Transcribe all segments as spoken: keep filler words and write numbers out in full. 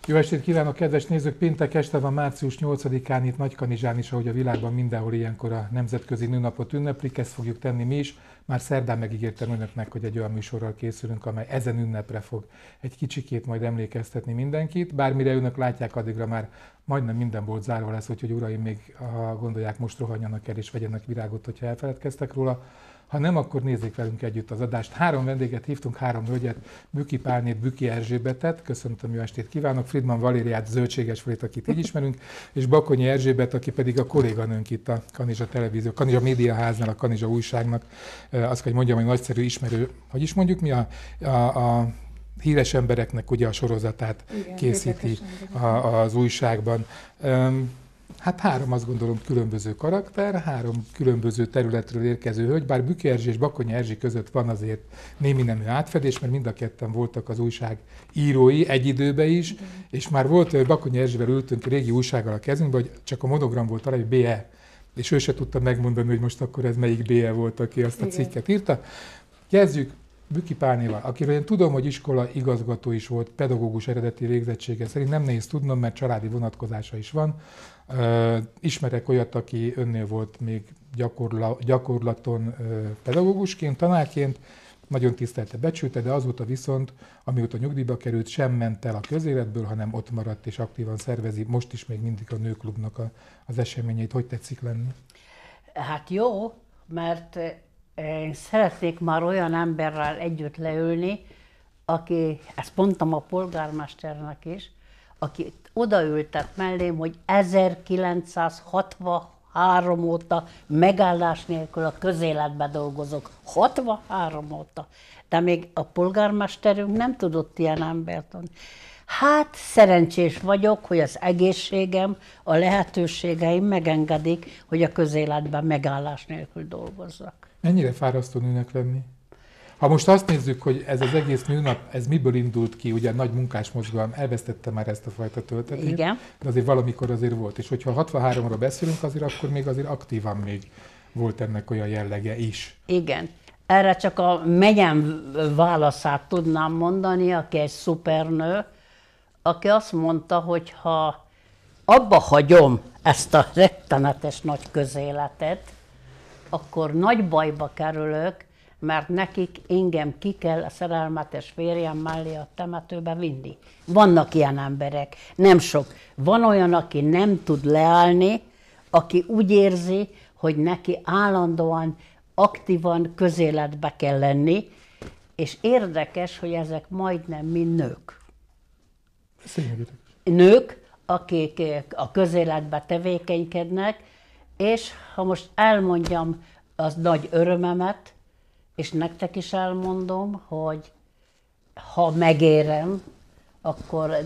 Jó estét kívánok, kedves nézők! Péntek este van, március nyolcadikán itt Nagykanizsán is, ahogy a világban mindenhol ilyenkor a Nemzetközi Nőnapot ünneplik, ezt fogjuk tenni mi is. Már szerdán megígértem önöknek, hogy egy olyan műsorral készülünk, amely ezen ünnepre fog egy kicsikét majd emlékeztetni mindenkit. Bármire önök látják, addigra már majdnem minden bolt zárva lesz, úgyhogy uraim, még ha gondolják, most rohanjanak el és vegyenek virágot, hogyha elfeledkeztek róla. Ha nem, akkor nézzék velünk együtt az adást. Három vendéget hívtunk, három hölgyet, Büki Pálnét, Büki Erzsébetet, köszöntöm, jó estét kívánok, Friedman Valériát, Zöldséges Frét, akit így ismerünk, és Bakonyi Erzsébet, aki pedig a kolléganőnk itt a Kanizsa Televízió, Kanizsa Médiaháznál, a Kanizsa Újságnak. Azt kell, hogy mondjam, hogy nagyszerű ismerő, hogy is mondjuk mi a, a, a híres embereknek ugye a sorozatát igen, készíti a, az újságban. Hát három, azt gondolom, különböző karakter, három különböző területről érkező hölgy, bár Büki Erzsé és Bakonyi Erzsé között van azért némi nemű átfedés, mert mind a ketten voltak az újság írói egy időben is, igen. És már volt, hogy Bakonyi Erzsével ültünk régi újsággal a kezünkben, hogy csak a monogram volt arra, hogy bé e, és ő se tudta megmondani, hogy most akkor ez melyik bé e volt, aki azt a cikket írta. Kezdjük Büki Pálnéval, akiről én tudom, hogy iskola igazgató is volt, pedagógus eredeti végzettsége szerint, nem nehéz tudnom, mert családi vonatkozása is van. Uh, ismerek olyat, aki önnél volt még gyakorla, gyakorlaton uh, pedagógusként, tanárként, nagyon tisztelte, becsülte, de azóta viszont, amióta nyugdíjba került, sem ment el a közéletből, hanem ott maradt és aktívan szervezi, most is még mindig a nőklubnak a, az eseményeit. Hogy tetszik lenni? Hát jó, mert én szeretnék már olyan emberrel együtt leülni, aki, ezt mondtam a polgármesternek is, aki odaültet mellém, hogy ezerkilencszázhatvanhárom óta megállás nélkül a közéletben dolgozok. hatvanhárom óta. De még a polgármesterünk nem tudott ilyen embert adni. Hát szerencsés vagyok, hogy az egészségem, a lehetőségeim megengedik, hogy a közéletben megállás nélkül dolgozzak. Mennyire fárasztó nőnek lenni? Ha most azt nézzük, hogy ez az egész nőnap, ez miből indult ki, ugye nagy munkásmozgalom, elvesztette már ezt a fajta töltetét, igen. De azért valamikor azért volt. És hogyha hatvanháromról beszélünk, azért akkor még azért aktívan még volt ennek olyan jellege is. Igen. Erre csak a menyem válaszát tudnám mondani, aki egy szupernő, aki azt mondta, hogy ha abba hagyom ezt a rettenetes nagy közéletet, akkor nagy bajba kerülök, mert nekik engem ki kell a szerelmetes férjem mellé a temetőbe vinni. Vannak ilyen emberek, nem sok. Van olyan, aki nem tud leállni, aki úgy érzi, hogy neki állandóan, aktívan közéletbe kell lenni, és érdekes, hogy ezek majdnem mind nők. Szényegítek. Nők, akik a közéletbe tevékenykednek, és ha most elmondjam az nagy örömemet, és nektek is elmondom, hogy ha megérem, akkor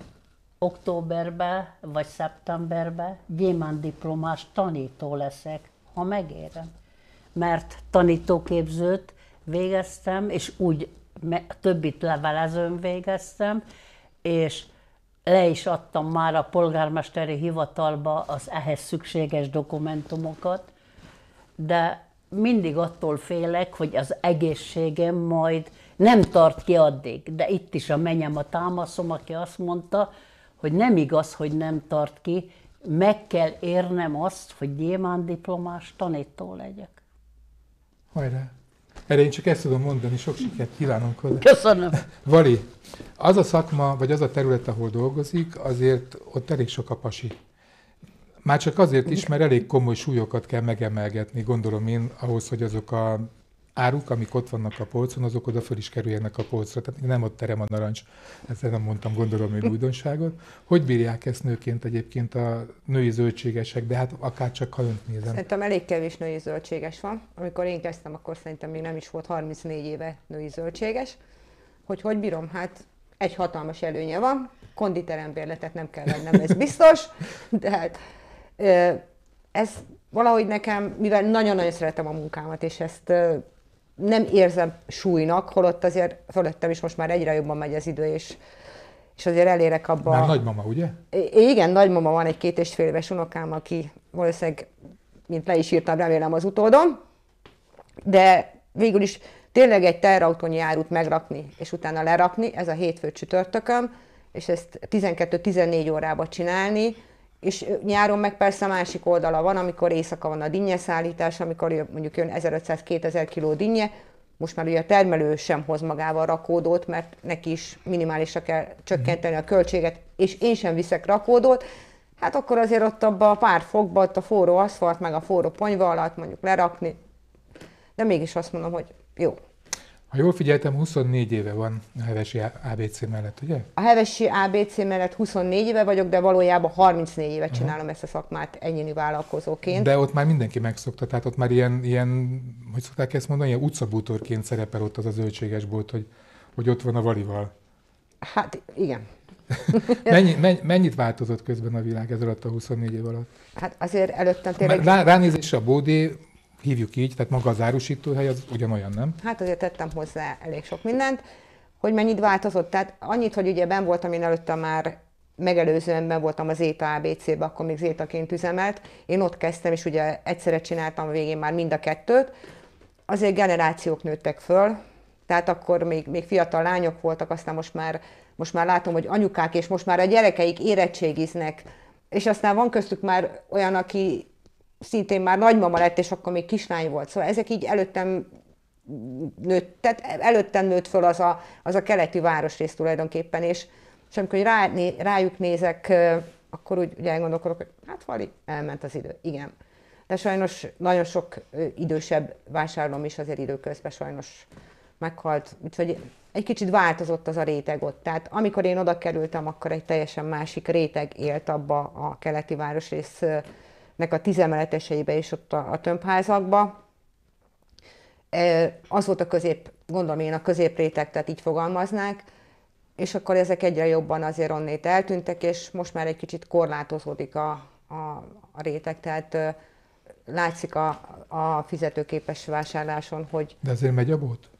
októberben vagy szeptemberben gyémántdiplomás tanító leszek, ha megérem. Mert tanítóképzőt végeztem, és úgy többit levelezőn végeztem, és le is adtam már a polgármesteri hivatalba az ehhez szükséges dokumentumokat, de mindig attól félek, hogy az egészségem majd nem tart ki addig. De itt is a menyem, a támaszom, aki azt mondta, hogy nem igaz, hogy nem tart ki, meg kell érnem azt, hogy gyémántdiplomás tanító legyek. Hajrá! Erre én csak ezt tudom mondani, sok sikert kívánunk hozzá. Köszönöm. Vali, az a szakma, vagy az a terület, ahol dolgozik, azért ott elég sok a pasi. Már csak azért is, mert elég komoly súlyokat kell megemelgetni, gondolom én, ahhoz, hogy azok a áruk, amik ott vannak a polcon, azok oda föl is kerüljenek a polcra. Tehát nem ott terem a narancs, ezzel nem mondtam, gondolom én újdonságot. Hogy bírják ezt nőként egyébként a női zöldségesek, de hát akár csak ha önt nézem. Szerintem elég kevés női zöldséges van. Amikor én kezdtem, akkor szerintem még nem is volt harmincnégy éve női zöldséges. Hogy hogy bírom? Hát egy hatalmas előnye van, konditerembérletet nem kell vennem, ez biztos, de hát ez valahogy nekem, mivel nagyon-nagyon szeretem a munkámat, és ezt nem érzem súlynak, holott azért fölöttem is most már egyre jobban megy az idő, és, és azért elérek abba... Már nagymama, ugye? Igen, nagymama van, egy két és fél éves unokám, aki valószínűleg, mint le is írtam, remélem az utódom, de végül is tényleg egy teherautónyi árut megrakni, és utána lerakni, ez a hétfő csütörtökön, és ezt tizenkettő-tizennégy órába csinálni, és nyáron meg persze a másik oldala van, amikor éjszaka van a dinnyeszállítás, amikor mondjuk jön ezerötszáz-kétezer kiló dinnye, most már ugye a termelő sem hoz magával rakódót, mert neki is minimálisra kell csökkenteni a költséget, és én sem viszek rakódót, hát akkor azért ott abba a pár fokba, ott a forró aszfalt, meg a forró ponyva alatt mondjuk lerakni, de mégis azt mondom, hogy jó. Ha jól figyeltem, huszonnégy éve van a Hevesi á bé cé mellett, ugye? A Hevesi á bé cé mellett huszonnégy éve vagyok, de valójában harmincnégy éve csinálom Aha. ezt a szakmát egyéni vállalkozóként. De ott már mindenki megszokta, tehát ott már ilyen, ilyen hogy szokták ezt mondani, ilyen utcabútorként szerepel ott az a zöldséges bolt, hogy, hogy ott van a Valival. Hát igen. Mennyi, mennyi, mennyit változott közben a világ ez alatt a huszonnégy év alatt? Hát azért előttem tényleg... Rá, ránézésre a bódé, hívjuk így, tehát maga az árusítóhely az ugyanolyan, nem? Hát azért tettem hozzá elég sok mindent. Hogy mennyit változott? Tehát annyit, hogy ugye benn voltam, én előtte már megelőzően benn voltam az Zeta á bé cébe, akkor még Zétaként üzemelt. Én ott kezdtem, és ugye egyszerre csináltam a végén már mind a kettőt. Azért generációk nőttek föl, tehát akkor még, még fiatal lányok voltak, aztán most már, most már látom, hogy anyukák, és most már a gyerekeik érettségiznek, és aztán van köztük már olyan, aki szintén már nagymama lett, és akkor még kislány volt. Szóval ezek így előttem nőtt, tehát előttem nőtt föl az a, az a keleti városrész tulajdonképpen, és, és amikor rá, né, rájuk nézek, akkor úgy ugye elgondolkodok, hogy hát Vali, elment az idő. Igen. De sajnos nagyon sok idősebb vásárlóm is azért időközben sajnos meghalt. Úgyhogy egy kicsit változott az a réteg ott. Tehát amikor én oda kerültem, akkor egy teljesen másik réteg élt abba a keleti városrésznek a tizemeleteseibe és ott a, a tömbházakba. Az volt a közép, gondolom én a középréteg, tehát így fogalmaznák, és akkor ezek egyre jobban azért onnét eltűntek, és most már egy kicsit korlátozódik a, a, a réteg, tehát látszik a, a fizetőképes vásárláson, hogy... De azért megy a bót?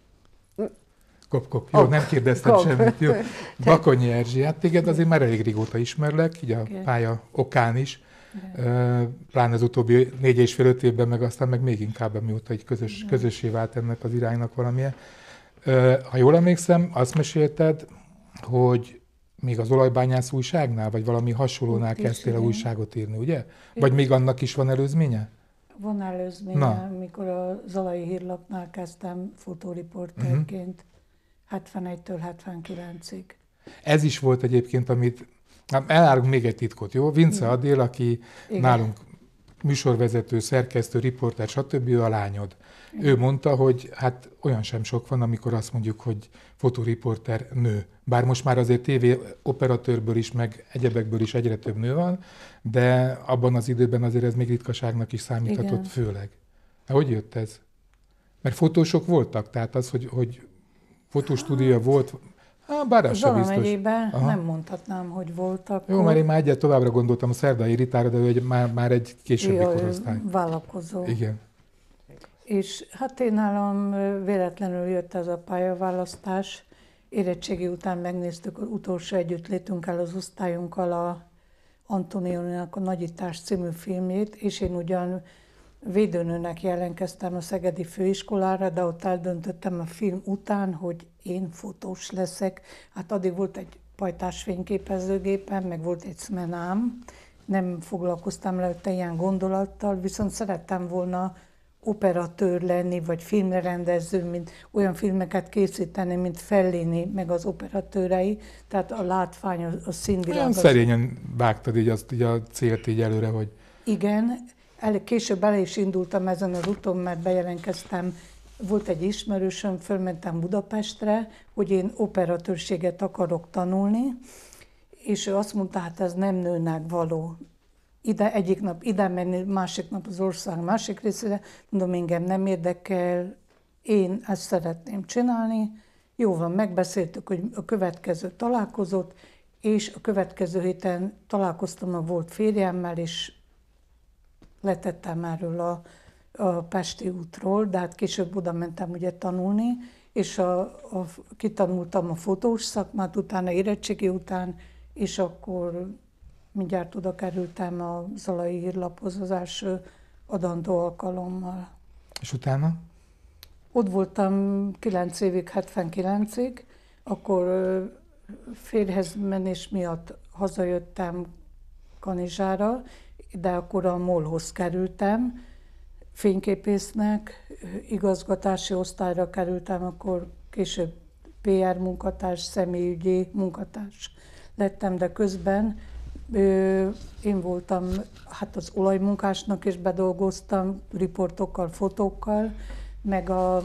Kop, kop. Jó, oh, nem kérdeztem kop. semmit. Jó. Bakonyi Erzsi, hát téged azért már elég régóta ismerlek, így a pálya okán is. Pláne az utóbbi négy és fél öt évben, meg aztán meg még inkább, amióta egy közös, közössé vált ennek az iránynak valamilyen. Ha jól emlékszem, azt mesélted, hogy még az olajbányász újságnál, vagy valami hasonlónál Ott kezdtél is, a igen. újságot írni, ugye? Vagy még annak is van előzménye? Van előzménye, Na. mikor a Zalai Hírlapnál kezdtem fotóriporterként, Mhm. hetvenegytől hetvenkilencig. Ez is volt egyébként, amit... Elárulunk még egy titkot, jó? Vince Adél, aki Igen. nálunk műsorvezető, szerkesztő, riporter, stb. Ő a lányod. Igen. Ő mondta, hogy hát olyan sem sok van, amikor azt mondjuk, hogy fotóriporter nő. Bár most már azért tévé operatőrből is, meg egyebekből is egyre több nő van, de abban az időben azért ez még ritkaságnak is számíthatott. Igen. Főleg. Hogy jött ez? Mert fotósok voltak, tehát az, hogy, hogy fotostúdiója volt, hát bár az sem Zala biztos. megyében Aha. nem mondhatnám, hogy voltak. Jó, mert én már egyet továbbra gondoltam a Szerdai Ritára, de ő egy, már, már egy későbbi Jaj, korosztály. vállalkozó. Igen. És hát én nálam véletlenül jött ez a pályaválasztás. Érettségi után megnéztük az utolsó együttlétünkkel az osztályunkkal a Antonioninak a Nagyítás című filmjét, és én ugyan védőnőnek jelentkeztem a Szegedi Főiskolára, de ott eldöntöttem a film után, hogy én fotós leszek. Hát addig volt egy pajtás fényképezőgépem, meg volt egy szmenám, nem foglalkoztam előtte ilyen gondolattal, viszont szerettem volna operatőr lenni, vagy filmrendező, mint olyan filmeket készíteni, mint Fellini, meg az operatőrei, tehát a látvány, a színvilág. Olyan az... szerényen vágtad így, azt, így a célt így előre, hogy... Igen, el, később el is indultam ezen az úton, mert bejelentkeztem, volt egy ismerősöm, fölmentem Budapestre, hogy én operatőrséget akarok tanulni, és ő azt mondta, hát ez nem nőnek való. Ide egyik nap ide menni, másik nap az ország másik részére, mondom, engem nem érdekel, én ezt szeretném csinálni. Jó van, megbeszéltük, hogy a következő találkozót, és a következő héten találkoztam a volt férjemmel, és letettem erről a, a Pesti útról, de hát később oda mentem ugye tanulni, és a, a, kitanultam a fotós szakmát, utána érettségi után, és akkor mindjárt oda kerültem a Zalai Hírlaphoz az első adandó alkalommal. És utána? Ott voltam kilenc évig, hetvenkilencig, akkor férjhez menés miatt hazajöttem Kanizsára, de akkor a MOL-hoz kerültem, fényképésznek, igazgatási osztályra kerültem, akkor később pé er munkatárs, személyügyi munkatárs lettem, de közben ö, én voltam hát az olajmunkásnak is bedolgoztam, riportokkal, fotókkal, meg a, a,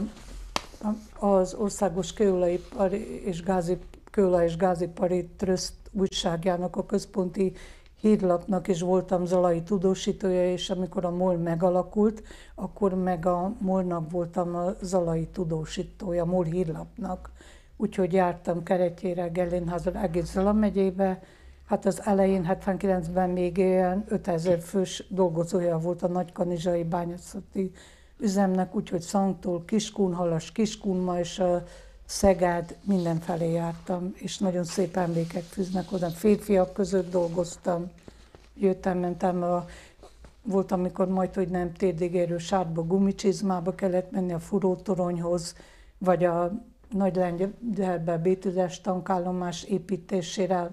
az Országos Kőolajipar és Gázi, Kőolaj és Gázipari Tröszt újságjának, a központi hírlapnak is voltam zalai tudósítója, és amikor a MOL megalakult, akkor meg a MOL-nak voltam a zalai tudósítója, MOL hírlapnak. Úgyhogy jártam Keretjére, Gellénházra, egész Zala megyébe. Hát az elején, hetvenkilencben még ilyen ötezer fős dolgozója volt a nagykanizsai bányászati üzemnek, úgyhogy Szangtól Kiskunhalas, Kiskunma és a Szegád, mindenfelé jártam, és nagyon szép emlékek fűznek oda. Férfiak között dolgoztam, jöttem, mentem, a, volt, amikor majd, hogy nem térdigérő sárba, gumicsizmába kellett menni a furótoronyhoz, vagy a Nagy-Lengyelbe bé tízes tankállomás építésére,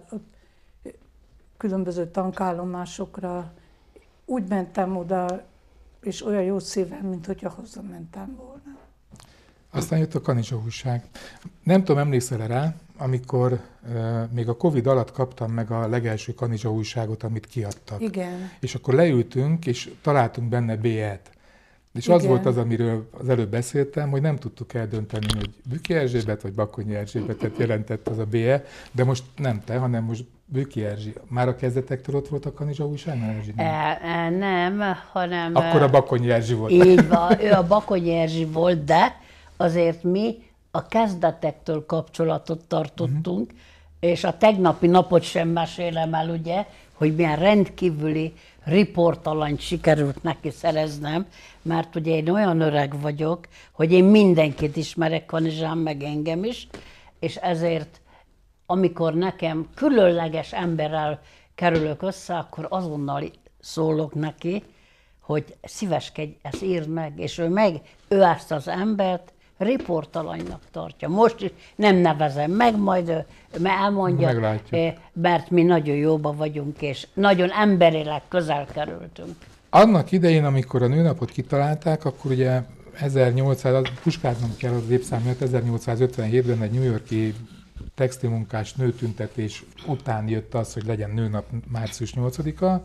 különböző tankállomásokra. Úgy mentem oda, és olyan jó szívem, mint hogyha hazamentem volna. Aztán jött a Kanizsa újság. Nem tudom, emlékszel rá, amikor uh, még a Covid alatt kaptam meg a legelső Kanizsa újságot, amit kiadtak. Igen. És akkor leültünk, és találtunk benne bé é-t. És Igen. az volt az, amiről az előbb beszéltem, hogy nem tudtuk eldönteni, hogy Bükki Erzsébet vagy Bakonyi Erzsébetet jelentett az a bé é, de most nem te, hanem most Bükki Erzsi. Már a kezdetektől ott volt a Kanizsa újságnál, Erzsi? Nem. E, e, nem, hanem... Akkor a Bakonyi Erzsi volt. Így van, ő a Bakonyi Erzsi volt, de azért mi a kezdetektől kapcsolatot tartottunk, uh-huh. és a tegnapi napot sem mesélem el, ugye, hogy milyen rendkívüli riportalanyt sikerült neki szereznem, mert ugye én olyan öreg vagyok, hogy én mindenkit ismerek Kanizsán, meg engem is, és ezért amikor nekem különleges emberrel kerülök össze, akkor azonnal szólok neki, hogy szíveskedj, ezt írd meg, és ő meg, ő ezt az embert riportalanynak tartja. Most is nem nevezem meg, majd ő elmondja, Meglátjuk. mert mi nagyon jóban vagyunk, és nagyon emberileg közel kerültünk. Annak idején, amikor a nőnapot kitalálták, akkor ugye ezernyolcszáz, Puskáznom kell az évszám miatt, ezernyolcszázötvenhétben egy New York-i textilmunkás nőtüntetés után jött az, hogy legyen nőnap március nyolcadika.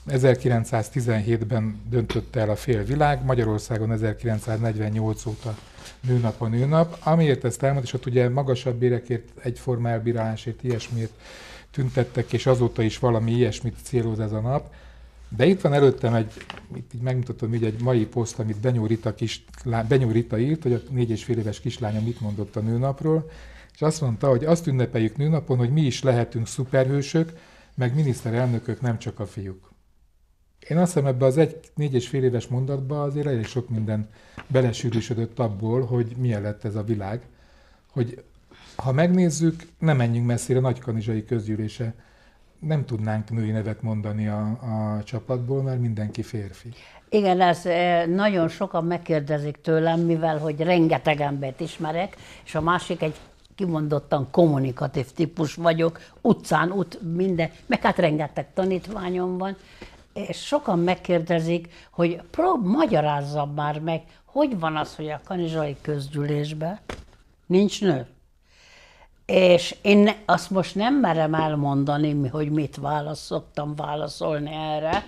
ezerkilencszáztizenhétben döntött el a fél világ, Magyarországon ezerkilencszáznegyvennyolc óta nőnap a nőnap. Amiért ezt elmond, és ott ugye magasabb bérekért, egyforma elbírálásért, ilyesmiért tüntettek, és azóta is valami ilyesmit céloz ez a nap. De itt van előttem egy, itt így megmutatom így egy mai poszt, amit Benyó Rita, kis, Benyó Rita írt, hogy a négy és fél éves kislánya mit mondott a nőnapról, és azt mondta, hogy azt ünnepeljük nőnapon, hogy mi is lehetünk szuperhősök, meg miniszterelnökök, nem csak a fiúk. Én azt hiszem, ebbe az egy négy és fél éves mondatba azért elég sok minden belesűrűsödött abból, hogy milyen lett ez a világ, hogy ha megnézzük, nem menjünk messzire, Nagykanizsai Közgyűlése, nem tudnánk női nevet mondani a, a csapatból, mert mindenki férfi. Igen, ez nagyon sokan megkérdezik tőlem, mivel hogy rengeteg embert ismerek, és a másik egy kimondottan kommunikatív típus vagyok, utcán, út, minden, meg hát rengeteg tanítványom van, és sokan megkérdezik, hogy prób, magyarázzam már meg, hogy van az, hogy a Kanizsai Közgyűlésben nincs nő. És én azt most nem merem elmondani, hogy mit válasz, szoktam válaszolni erre,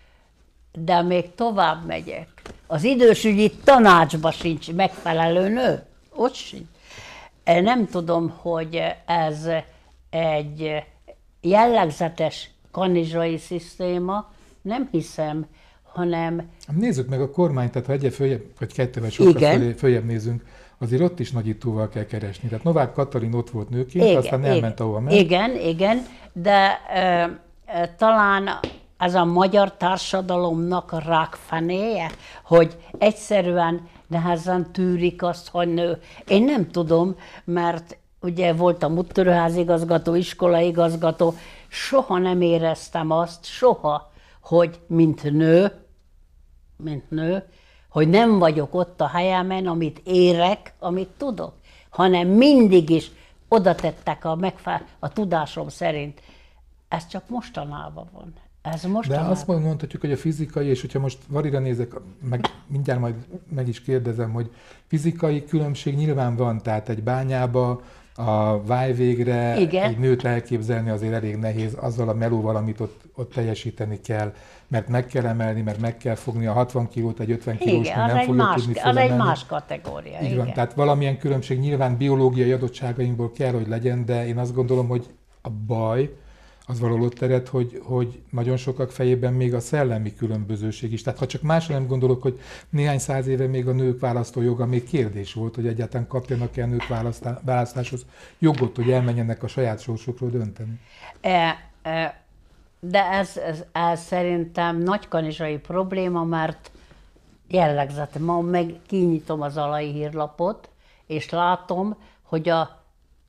de még tovább megyek. Az idősügyi tanácsban sincs megfelelő nő, ott sincs. Nem tudom, hogy ez egy jellegzetes kanizsai szisztéma, nem hiszem, hanem... Nézzük meg a kormányt, tehát ha egyre följebb, vagy kettővel sokkal följebb, följebb nézünk, azért ott is nagyítóval kell keresni. Tehát Novák Katalin ott volt nőként, igen, aztán elment, ahova ment. Igen, igen, de e, e, talán ez a magyar társadalomnak a rákfenéje, hogy egyszerűen nehezen tűrik azt, hogy nő. Én nem tudom, mert ugye voltam úttörőházigazgató, iskolaigazgató, soha nem éreztem azt, soha, hogy mint nő, mint nő, hogy nem vagyok ott a helyemen, amit érek, amit tudok, hanem mindig is oda tettek a, megfelel, a tudásom szerint. Ez csak mostanában van. Ez De mostanában. azt mondhatjuk, hogy a fizikai, és hogyha most Varira nézek, meg mindjárt majd meg is kérdezem, hogy fizikai különbség nyilván van, tehát egy bányába a vájvégre Igen. egy nőt elképzelni azért elég nehéz azzal a melóval, amit ott, ott teljesíteni kell, mert meg kell emelni, mert meg kell fogni a hatvan kilót, egy ötven kilós Igen, nő az nem egy, fogja más, tudni az egy fölemelni. más kategória. Így igen. van, tehát valamilyen különbség nyilván biológiai adottságainkból kell, hogy legyen, de én azt gondolom, hogy a baj az valahol ott ered, hogy, hogy nagyon sokak fejében még a szellemi különbözőség is. Tehát ha csak másra nem gondolok, hogy néhány száz éve még a nők választójoga még kérdés volt, hogy egyáltalán kapjanak-e a nők választá- választáshoz jogot, hogy elmenjenek a saját sorsukról dönteni. E, e, de ez, ez, ez szerintem nagykanizsai probléma, mert jellegzete. Ma meg kinyitom az alai hírlapot, és látom, hogy a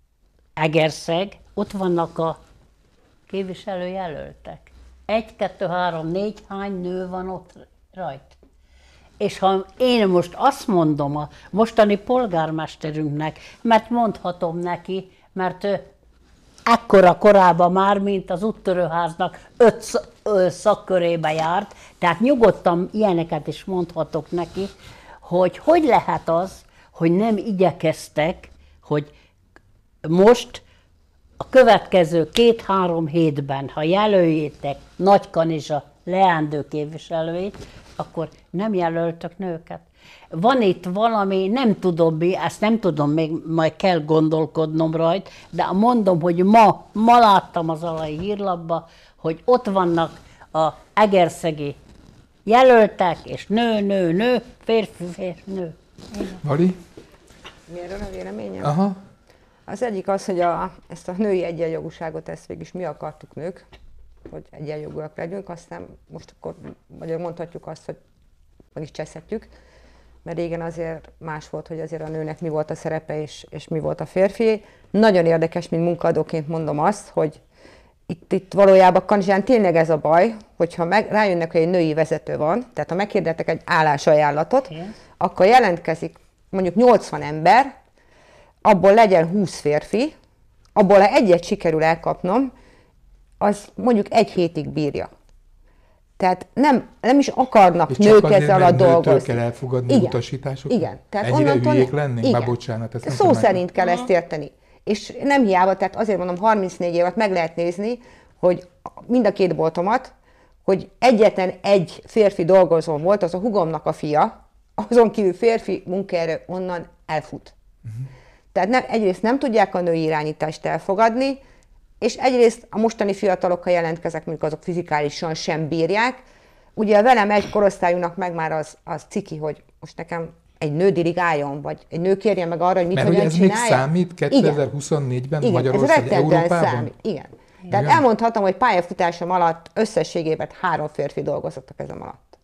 Egerszeg, ott vannak a képviselőjelöltek. Egy, kettő, három, négy, hány nő van ott rajta. És ha én most azt mondom a mostani polgármesterünknek, mert mondhatom neki, mert ő ekkora korában már, mint az úttörőháznak öt szakkörébe járt, tehát nyugodtan ilyeneket is mondhatok neki, hogy hogy lehet az, hogy nem igyekeztek, hogy most a következő két-három hétben, ha jelöljétek Nagykanizsa leendő képviselőit, akkor nem jelöltök nőket. Van itt valami, nem tudom mi, ezt nem tudom, még majd kell gondolkodnom rajta, de mondom, hogy ma, ma láttam az alai hírlapba, hogy ott vannak a egerszegi jelöltek, és nő, nő, nő, férfi, férfi, nő. Vari? Mi erről a véleményem? Aha. Az egyik az, hogy a, ezt a női egyenjogúságot, ezt végig is mi akartuk nők, hogy egyenjogúak legyünk, aztán most akkor magyarul mondhatjuk azt, hogy meg is cseszhetjük, mert régen azért más volt, hogy azért a nőnek mi volt a szerepe és, és mi volt a férfi. Nagyon érdekes, mint munkaadóként mondom azt, hogy itt, itt valójában Kanizsán tényleg ez a baj, hogyha meg, rájönnek, hogy egy női vezető van, tehát ha meghirdettek egy állásajánlatot, igen, akkor jelentkezik mondjuk nyolcvan ember, abból legyen húsz férfi, abból ha egyet sikerül elkapnom, az mondjuk egy hétig bírja. Tehát nem, nem is akarnak és nők azért, ezzel alatt dolgozni. kell elfogadni igen, utasításokat? Igen. Tehát ennyire onnantól hülyék ne... lennénk? Igen. Már bocsánat, ezt nem Szó tudom szerint meg... kell ezt érteni. És nem hiába, tehát azért mondom, harmincnégy évet meg lehet nézni, hogy mind a két boltomat, hogy egyetlen egy férfi dolgozó volt, az a hugomnak a fia, azon kívül férfi munkaerő onnan elfut. Uh-huh. Tehát nem, egyrészt nem tudják a női irányítást elfogadni, és egyrészt a mostani fiatalok, ha jelentkezek, mondjuk azok fizikálisan sem bírják. Ugye velem egy korosztályunknak meg már az, az ciki, hogy most nekem egy nő dirigáljon, vagy egy nő kérje meg arra, hogy mit Mert hogyan ez csinálja. még számít kétezer-huszonnégyben Igen, Magyarország, ez rettentően Európában? számít. Igen. Tehát igen, elmondhatom, hogy pályafutásom alatt összességében három férfi dolgozottak ezem alatt.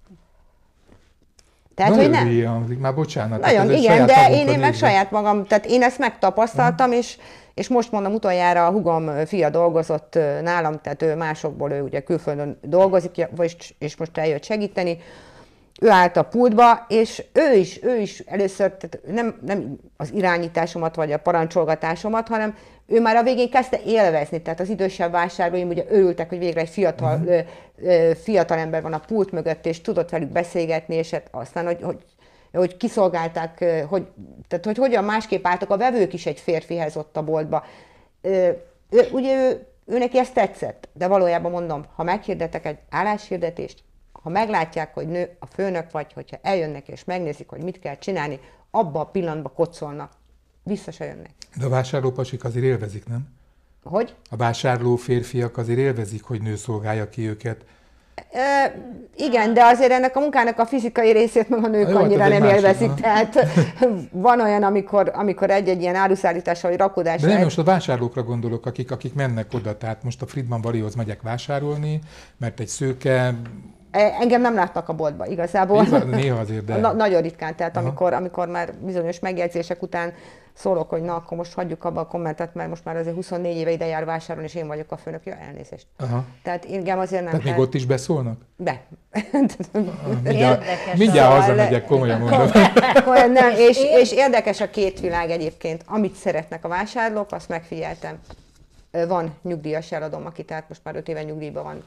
Tehát, nagyon hogy nem. hülye hangzik, már bocsánat. Nagyon, igen, de én, én meg saját magam, tehát én ezt megtapasztaltam, uh-huh. és, és most mondom, utoljára a hugom fia dolgozott nálam, tehát ő másokból, ő ugye külföldön dolgozik, és, és most eljött segíteni. Ő állt a pultba, és ő is, ő is először tehát nem, nem az irányításomat vagy a parancsolgatásomat, hanem ő már a végén kezdte élvezni, tehát az idősebb vásárlóim ugye örültek, hogy végre egy fiatal, uh-huh. ö, fiatal ember van a pult mögött, és tudott velük beszélgetni, és aztán, hogy, hogy, hogy kiszolgálták, hogy, tehát hogy hogyan másképp álltak a vevők is egy férfihez ott a boltba. Ö, ő, ugye ő, ő neki ez tetszett, de valójában mondom, ha meghirdetek egy álláshirdetést, ha meglátják, hogy nő a főnök vagy, hogyha eljönnek és megnézik, hogy mit kell csinálni, abban a pillanatban kocolnak. Vissza se jönnek. De a vásárlópasik azért élvezik, nem? Hogy? A vásárló férfiak azért élvezik, hogy nő szolgálja ki őket. E, igen, de azért ennek a munkának a fizikai részét meg a nők jó, annyira nem másik, élvezik. ha. Tehát van olyan, amikor, amikor egy-egy ilyen áruszállítással vagy rakodásra... De nem, most a vásárlókra gondolok, akik, akik mennek oda. Tehát most a Friedman Varihoz megyek vásárolni, mert egy szőke, Engem nem láttak a boltba igazából. Néha, néha azért, de... Na, nagyon ritkán, tehát amikor, amikor már bizonyos megjegyzések után szólok, hogy na, akkor most hagyjuk abba a kommentet, mert most már azért huszonnégy éve ide jár vásárolni, és én vagyok a főnök. Ja, elnézést. Aha. Tehát engem azért nem... Tehát még ott is beszólnak? Be. Mindjárt, mindjárt hazamegyek, komolyan mondom. Nem, és, és érdekes a két világ egyébként. Amit szeretnek a vásárlók, azt megfigyeltem. Van nyugdíjas eladom, aki tehát most már öt éve nyugdíjban van.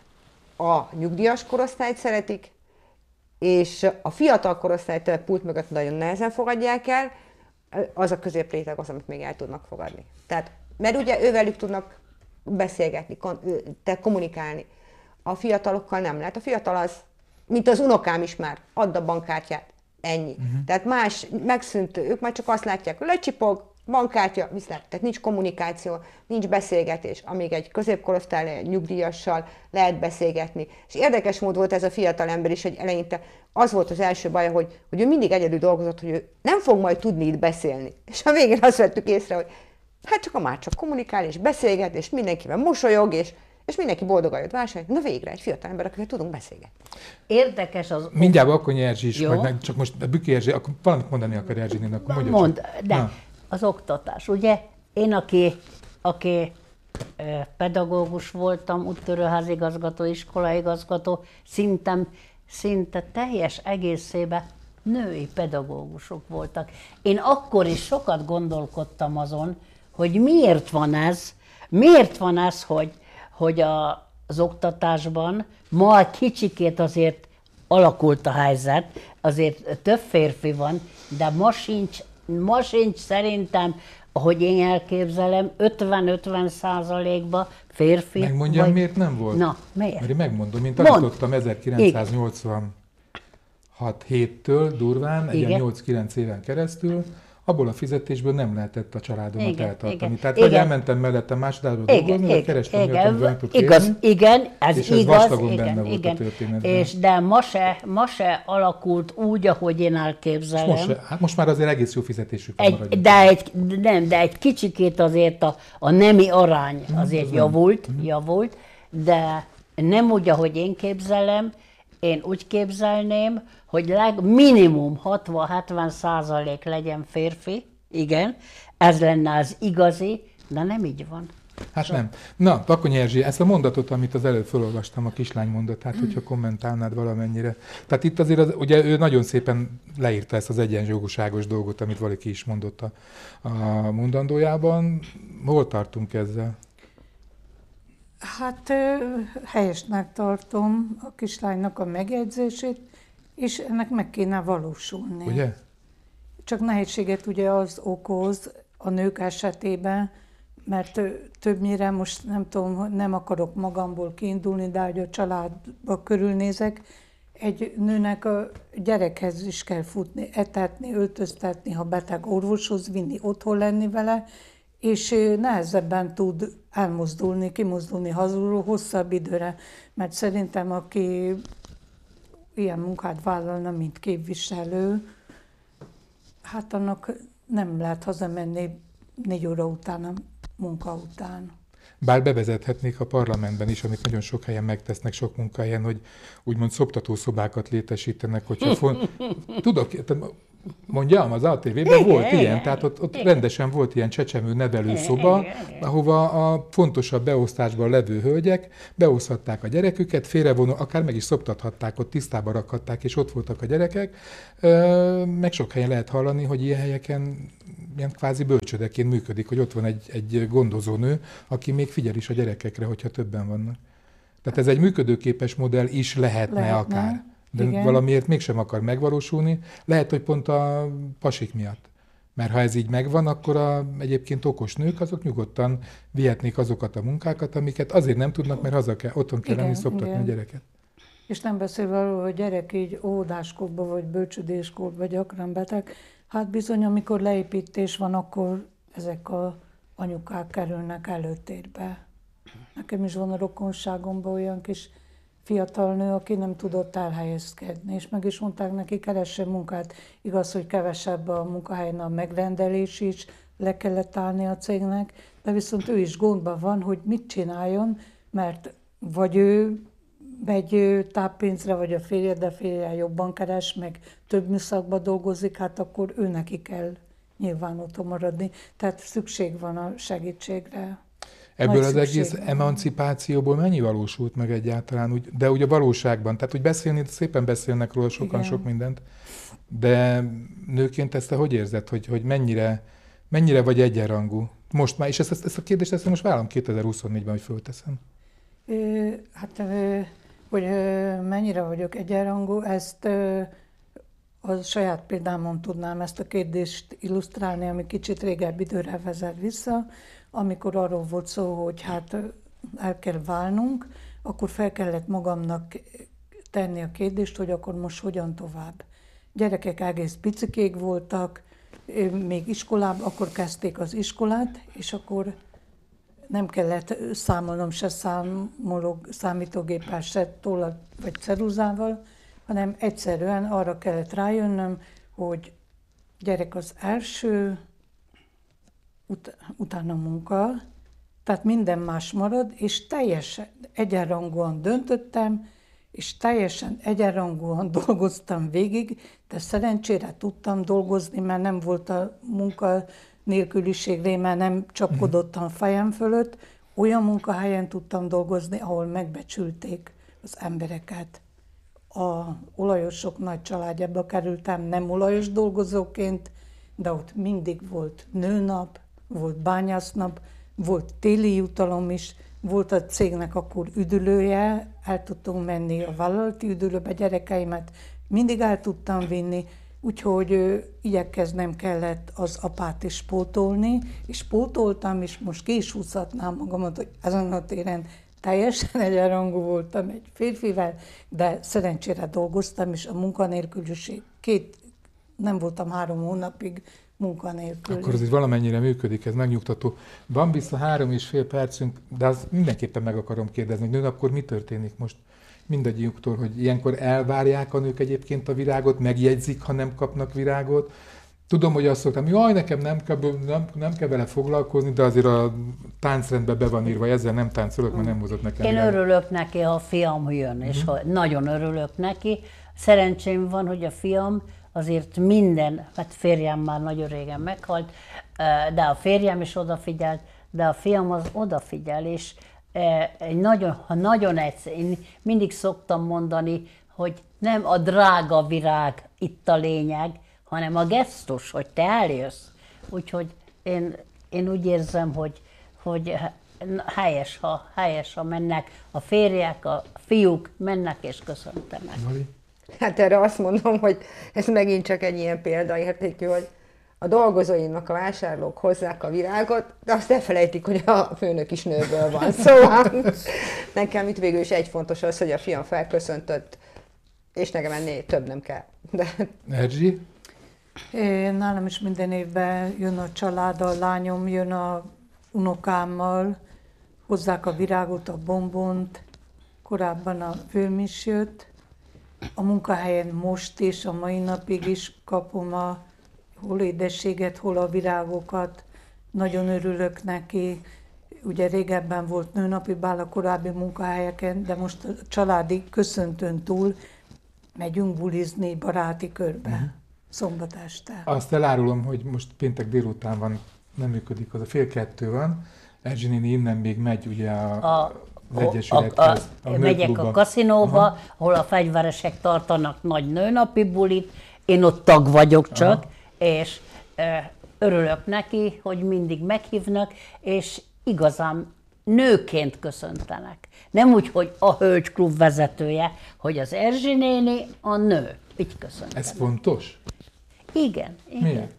A nyugdíjas korosztályt szeretik, és a fiatal korosztályt a pult mögött nagyon nehezen fogadják el, az a középréteg az, amit még el tudnak fogadni. Tehát, mert ugye ővelük tudnak beszélgetni, te kommunikálni. A fiatalokkal nem lehet. A fiatal az, mint az unokám is már, add a bankkártyát, ennyi. Uh-huh. Tehát más, megszűnt, ők már csak azt látják, lecsipog, bankkártya, viszlát. Tehát nincs kommunikáció, nincs beszélgetés, amíg egy középkorosztály nyugdíjassal lehet beszélgetni. És érdekes mód volt ez a fiatal ember is, hogy eleinte az volt az első baja, hogy, hogy ő mindig egyedül dolgozott, hogy ő nem fog majd tudni itt beszélni. És a végén azt vettük észre, hogy hát csak a már csak kommunikál és beszélget, és mindenkivel mosolyog, és, és mindenki boldogan jött vásárolni. Na végre egy fiatal ember, akivel tudunk beszélgetni. Érdekes az... Mindjárt Bakonyi Erzsi is, majd meg, csak most Büki Erzsi, akkor valamit mondani akar Erzsinél, akkor mondja Mond, csak. de Na. az oktatás, ugye? Én, aki, aki pedagógus voltam, úttörőházigazgató, iskolaigazgató, szintem, szinte teljes egészében női pedagógusok voltak. Én akkor is sokat gondolkodtam azon, hogy miért van ez, miért van ez, hogy, hogy a, az oktatásban ma kicsikét azért alakult a helyzet, azért több férfi van, de ma sincs, ma sincs szerintem, ahogy én elképzelem, ötven-ötven százalékban férfi. Megmondjam, vagy... miért nem volt? Na, miért? Mert én megmondom, én Mond. tanítottam ezerkilencszáznyolcvanhat héttől durván, egy ilyen nyolc-kilenc éven keresztül, abból a fizetésből nem lehetett a családomat Igen, eltartani. igen, Tehát igen. vagy elmentem mellettem másodárba dolgozni, vagy kerestem olyat, amivel nem tudok igaz, élni, igen, ez és ez igaz, vastagon igen, benne volt igen. a történetben. És de ma se, ma se alakult úgy, ahogy én elképzelem. Most, se, hát most már azért egész jó fizetésük van. Egy, de egy, nem, de egy kicsikét azért a, a nemi arány azért javult, javult, de nem úgy, ahogy én képzelem, én úgy képzelném, hogy leg, minimum hatvan-hetven százalék legyen férfi, igen, ez lenne az igazi, de nem így van. Hát nem. Na, Bakonyi Erzsi, ezt a mondatot, amit az előbb felolvastam, a kislány mondatát, hogyha kommentálnád valamennyire. Tehát itt azért, az, ugye ő nagyon szépen leírta ezt az egyenjogúságos dolgot, amit valaki is mondott a, a mondandójában. Hol tartunk ezzel? Hát helyesnek tartom a kislánynak a megjegyzését, és ennek meg kéne valósulni. Ugye? Csak nehézséget ugye az okoz a nők esetében, mert többnyire most nem tudom, nem akarok magamból kiindulni, de hogy a családba körülnézek, egy nőnek a gyerekhez is kell futni, etetni, öltöztetni, ha beteg orvoshoz vinni, otthon lenni vele, és nehezebben tud elmozdulni, kimozdulni hazulról hosszabb időre, mert szerintem aki ilyen munkát vállalna, mint képviselő, hát annak nem lehet hazamenni négy óra után a munka után. Bár bevezethetnék a parlamentben is, amit nagyon sok helyen megtesznek, sok munkahelyen, hogy úgymond szoptatószobákat létesítenek, hogyha font... Tudok, mondjam, az á té vében volt igen, ilyen, tehát ott, ott rendesen volt ilyen csecsemő nevelőszoba, ahova a fontosabb beosztásban levő hölgyek beoszthatták a gyereküket, félrevonul, akár meg is szoptathatták, ott tisztába rakhatták, és ott voltak a gyerekek. Meg sok helyen lehet hallani, hogy ilyen helyeken ilyen kvázi bölcsödeként működik, hogy ott van egy, egy gondozónő, aki még figyel is a gyerekekre, hogyha többen vannak. Tehát ez egy működőképes modell is lehetne, lehetne. akár. De igen. Valamiért mégsem akar megvalósulni. Lehet, hogy pont a pasik miatt. Mert ha ez így megvan, akkor a egyébként okos nők azok nyugodtan vihetnék azokat a munkákat, amiket azért nem tudnak, mert haza kell, otthon kell lenni, szoptatni igen. a gyereket. És nem beszélve arról, hogy gyerek így óvodáskorban vagy bölcsödéskorban gyakran beteg, hát bizony, amikor leépítés van, akkor ezek az anyukák kerülnek előtérbe. Nekem is van a rokonságomban olyan kis fiatal nő, aki nem tudott elhelyezkedni, és meg is mondták neki, keresse munkát. Igaz, hogy kevesebb a munkahelyen a megrendelés is, le kellett állni a cégnek, de viszont ő is gondban van, hogy mit csináljon, mert vagy ő megy táppénzre, vagy a férje, de férje jobban keres, meg több műszakban dolgozik, hát akkor ő neki kell nyilván otthon maradni. Tehát szükség van a segítségre. Ebből Nagy az egész van. emancipációból mennyi valósult meg egyáltalán, úgy, de úgy a valóságban? Tehát úgy beszélni, szépen beszélnek róla sokan, Igen. sok mindent, de nőként ezt te hogy érzed, hogy, hogy mennyire, mennyire vagy egyenrangú? Most már, és ezt, ezt a kérdést ezt most vállalom kétezer-huszonnégyben, hogy fölteszem. Ö, hát, ö, hogy ö, mennyire vagyok egyenrangú, ezt ö, a saját példámon tudnám ezt a kérdést illusztrálni, ami kicsit régebb időre vezet vissza, amikor arról volt szó, hogy hát el kell válnunk, akkor fel kellett magamnak tenni a kérdést, hogy akkor most hogyan tovább. Gyerekek egész picikék voltak, még iskolában, akkor kezdték az iskolát, és akkor nem kellett számolnom se számoló, számítógéppel, se tollal vagy ceruzával, hanem egyszerűen arra kellett rájönnöm, hogy gyerek az első, ut- utána munka, tehát minden más marad, és teljesen egyenrangúan döntöttem, és teljesen egyenrangúan dolgoztam végig, de szerencsére tudtam dolgozni, mert nem volt a munka nélküliség réme, nem csapkodottam a fejem fölött. Olyan munkahelyen tudtam dolgozni, ahol megbecsülték az embereket. A olajosok nagy családjába kerültem, nem olajos dolgozóként, de ott mindig volt nőnap, volt bányásznap, volt téli jutalom is, volt a cégnek akkor üdülője, el tudtunk menni a vállalati üdülőbe, gyerekeimet mindig el tudtam vinni, úgyhogy ö, igyekeznem kellett az apát is pótolni, és pótoltam, és most ki is húzhatnám magamat, hogy ezen a téren teljesen egyenrangú voltam egy férfivel, de szerencsére dolgoztam, és a munkanélküliség két, nem voltam három hónapig munkanélküli. Akkor az így valamennyire működik, ez megnyugtató. Van vissza három és fél percünk, de azt mindenképpen meg akarom kérdezni, hogy nőnapkor mi történik most mindannyiuktól, hogy ilyenkor elvárják a nők egyébként a virágot, megjegyzik, ha nem kapnak virágot. Tudom, hogy azt szoktam, jaj, nekem nem kell, nem, nem kell vele foglalkozni, de azért a táncrendbe be van írva, ezzel nem táncolok, mert nem hozott nekem Én virágot. örülök neki, ha a fiam jön, és Mhm. ha nagyon örülök neki. Szerencsém van, hogy a fiam azért minden, hát férjem már nagyon régen meghalt, de a férjem is odafigyelt, de a fiam az odafigyel, és egy nagyon, ha nagyon egyszer, én mindig szoktam mondani, hogy nem a drága virág itt a lényeg, hanem a gesztus, hogy te eljössz. Úgyhogy én, én úgy érzem, hogy, hogy helyes, ha, helyes, ha mennek a férjek, a fiúk mennek és köszöntenek. Zoli? Hát erre azt mondom, hogy ez megint csak egy ilyen példaértékű, hogy a dolgozóinak, a vásárlók hozzák a virágot, de azt elfelejtik, hogy a főnök is nőből van. Szóval nekem itt végül is egy fontos az, hogy a fiam felköszöntött, és nekem ennél több nem kell. De... Erzsi? Én, nálam is minden évben jön a család, a lányom jön a unokámmal, hozzák a virágot, a bombont, korábban a főm is jött. A munkahelyen most is, a mai napig is kapom a hol édességet, hol a virágokat. Nagyon örülök neki. Ugye régebben volt nőnapi bál a korábbi munkahelyeken, de most a családi köszöntőn túl megyünk bulizni baráti körbe, uh-huh. szombat este. Azt elárulom, hogy most péntek délután van, nem működik, az a fél kettő van. Erzsi néni innen még megy ugye a, A, az Egyesülethez. a, a, a, megyek a kaszinóba, aha, ahol a fegyveresek tartanak nagy nőnapi bulit, én ott tag vagyok csak, aha, és e, örülök neki, hogy mindig meghívnak, és igazán nőként köszöntenek. Nem úgy, hogy a hölgyklub vezetője, hogy az Erzsi néni a nő. Így köszöntenek. Ez fontos? Igen. igen. Miért?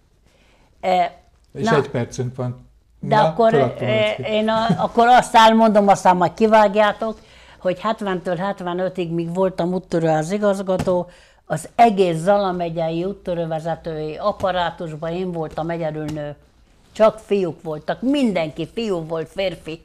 E, és na, egy percünk van. de na, akkor, e, én a, akkor azt elmondom, aztán majd kivágjátok, hogy hetventől hetvenötig, míg voltam úttörőház igazgató, az egész Zala megyei úttörővezetői apparátusban én voltam egyedül nő. Csak fiúk voltak, mindenki fiú volt, férfi.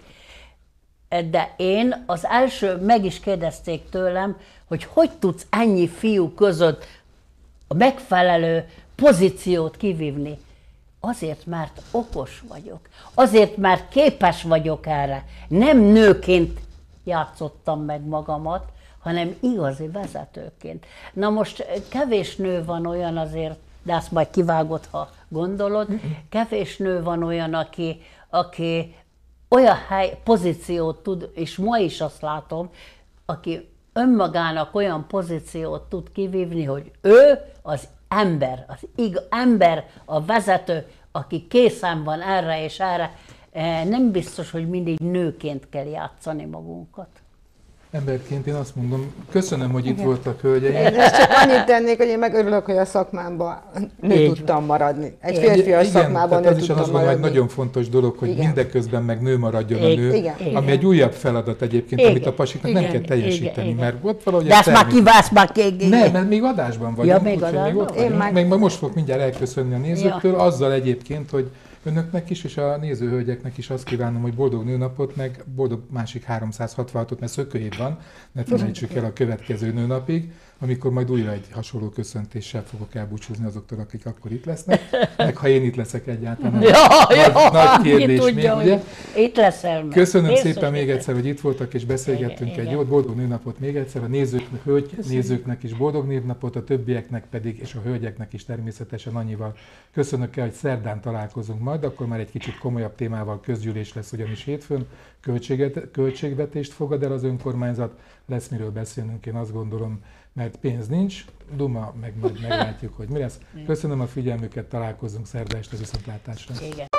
De én az első, meg is kérdezték tőlem, hogy hogy tudsz ennyi fiú között a megfelelő pozíciót kivívni. Azért, mert okos vagyok. Azért, mert képes vagyok erre. Nem nőként játszottam meg magamat, hanem igazi vezetőként. Na most kevés nő van olyan azért, de azt majd kivágod, ha gondolod, kevés nő van olyan, aki, aki olyan hely, pozíciót tud, és ma is azt látom, aki önmagának olyan pozíciót tud kivívni, hogy ő az ember, az ig- ember, a vezető, aki készen van erre és erre. Nem biztos, hogy mindig nőként kell játszani magunkat. Emberként én azt mondom, köszönöm, hogy itt voltak, hölgyeim. Én ezt csak annyit tennék, hogy én meg örülök, hogy a szakmámban nő Így tudtam maradni. Egy Igen. férfias Igen, szakmában tehát nő az is tudtam azt mondom, hogy maradni. nagyon fontos dolog, hogy Igen. mindeközben meg nő maradjon a Igen. nő, Igen. ami egy újabb feladat egyébként, Igen. amit a pasiknak nem Igen. kell teljesíteni, Igen. mert ott valahogy De a ezt már természet- kivász, már ki... Nem, mert még adásban vagyunk, Ja, még úgyhogy még adásban? ott Én vagyunk. meg- Még ma most fogok mindjárt elköszönni a nézőktől, azzal egyébként, hogy önöknek is, és a nézőhölgyeknek is azt kívánom, hogy boldog nőnapot, meg boldog másik háromszázhatvanhatot, mert szökőév van, ne felejtsük el a következő nőnapig, amikor majd újra egy hasonló köszöntéssel fogok elbúcsúzni azoktól, akik akkor itt lesznek, meg ha én itt leszek egyáltalán. Ja, nagy, ja, nagy ki kérdés tudja, még, ugye? hogy itt leszel meg. Köszönöm Biztos, szépen még hogy egyszer, hogy itt voltak és beszélgettünk Igen, egy igen. jót, boldog nőnapot még egyszer, a nézőknek, hölgy, nézőknek is boldog névnapot, a többieknek pedig, és a hölgyeknek is természetesen annyival köszönök el, hogy szerdán találkozunk majd, akkor már egy kicsit komolyabb témával, közgyűlés lesz ugyanis hétfőn, költséget, költségvetést fogad el az önkormányzat, lesz miről beszélnünk, én azt gondolom, mert pénz nincs, duma, meg majd meglátjuk, hogy mi lesz. Köszönöm a figyelmüket, találkozunk szerda este viszontlátásra. Igen.